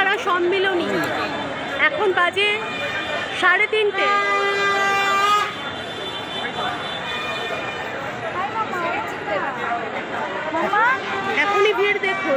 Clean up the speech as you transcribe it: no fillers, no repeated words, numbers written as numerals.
বসুন্ধরা সম্মিলনী। এখন বাজে 3:30। এখনই ভিড় দেখুন।